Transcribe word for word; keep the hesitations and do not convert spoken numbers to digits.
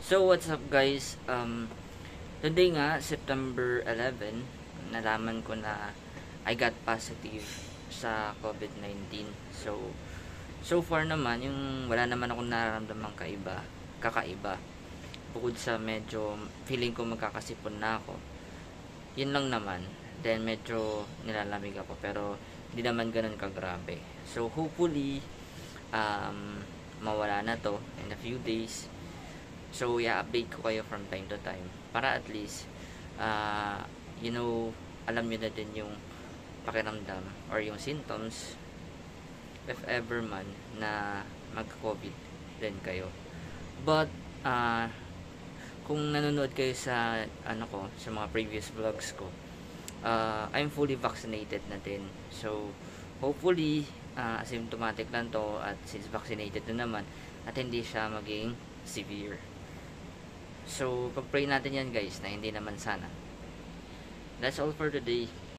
So, what's up guys? Um, today nga, September eleventh, nalaman ko na I got positive sa COVID nineteen. So, so far naman, yung wala naman akong nararamdamang kaiba, kakaiba. Bukod sa medyo feeling ko magkakasipon na ako. Yun lang naman. Then, medyo nilalamig ako, pero hindi naman ganun kagrabe. So, hopefully, um, mawala na to in a few days. So, i-update ko kayo from time to time para at least, uh, you know, alam nyo na din yung pakiramdam or yung symptoms if ever man na mag-COVID din kayo. But, uh, kung nanonood kayo sa, ano ko, sa mga previous vlogs ko, uh, I'm fully vaccinated na din. So, hopefully, uh, asymptomatic lang to at since vaccinated na naman at hindi siya maging severe. So, pag-pray natin yan guys na hindi naman sana. That's all for today.